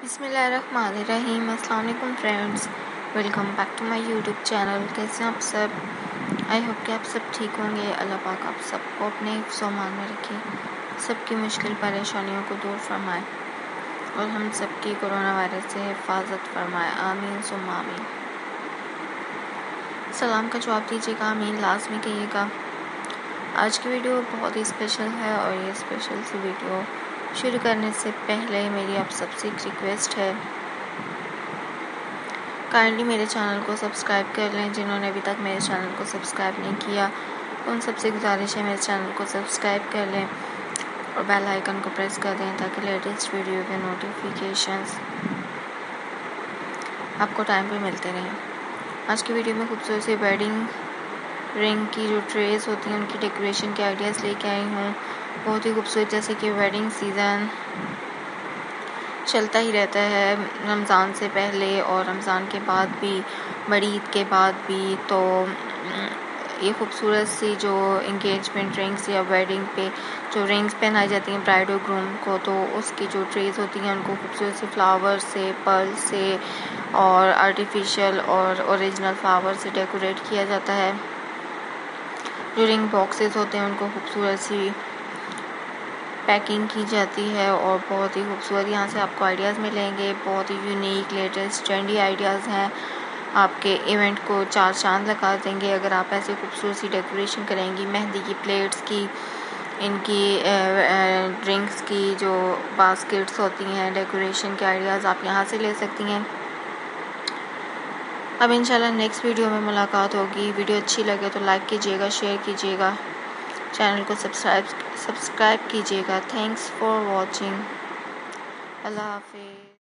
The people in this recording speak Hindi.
बिस्मिल्लाहिर्रहमानिर्रहीम। अस्सलाम वालेकुम friends, welcome back to my YouTube channel. कैसे हैं आप सब? आई होप कि आप सब ठीक होंगे। अल्लाह पाक आप सबको अपने हिफ्ज़-ओ-मान में रखे, सबकी मुश्किल परेशानियों को दूर फरमाए और हम सबकी कोरोना वायरस से हिफाजत फरमाए। आमीन सुम्मा आमीन। सलाम का जवाब दीजिएगा, आमीन लाज़मी कहिएगा। आज की वीडियो बहुत ही स्पेशल है और ये स्पेशल सी वीडियो शुरू करने से पहले मेरी आप सबसे एक रिक्वेस्ट है, काइंडली मेरे चैनल को सब्सक्राइब कर लें। जिन्होंने अभी तक मेरे चैनल को सब्सक्राइब नहीं किया उन सबसे गुजारिश है मेरे चैनल को सब्सक्राइब कर लें और बेल आइकन को प्रेस कर दें ताकि लेटेस्ट वीडियो के नोटिफिकेशंस आपको टाइम पे मिलते रहें। आज की वीडियो में खूबसूरत सी वेडिंग रिंग की जो ट्रेस होती हैं उनकी डेकोरेशन के आइडियाज़ लेके आई हूँ। बहुत ही खूबसूरत, जैसे कि वेडिंग सीज़न चलता ही रहता है रमज़ान से पहले और रमज़ान के बाद भी, बड़ी ईद के बाद भी। तो ये खूबसूरत सी जो इंगेजमेंट रिंग्स या वेडिंग पे जो रिंग्स पहनाई जाती हैं ब्राइड और ग्रूम को, तो उसकी जो ट्रेस होती हैं उनको खूबसूरत से फ्लावर से, पर्ल से और आर्टिफिशियल और ओरिजिनल फ्लावर से डेकोरेट किया जाता है। जो रिंग बॉक्सेस होते हैं उनको खूबसूरत सी पैकिंग की जाती है और बहुत ही खूबसूरत यहाँ से आपको आइडियाज़ मिलेंगे। बहुत ही यूनिक, लेटेस्ट, ट्रेंडी आइडियाज़ हैं, आपके इवेंट को चार चांद लगा देंगे अगर आप ऐसे खूबसूरत सी डेकोरेशन करेंगी। मेहंदी की प्लेट्स की, इनकी ड्रिंक्स की जो बास्केट्स होती हैं, डेकोरेशन के आइडियाज़ आप यहाँ से ले सकती हैं। अब इंशाल्लाह नेक्स्ट वीडियो में मुलाकात होगी। वीडियो अच्छी लगे तो लाइक कीजिएगा, शेयर कीजिएगा, चैनल को सब्सक्राइब कीजिएगा। Thanks for watching. अल्लाह हाफिज़।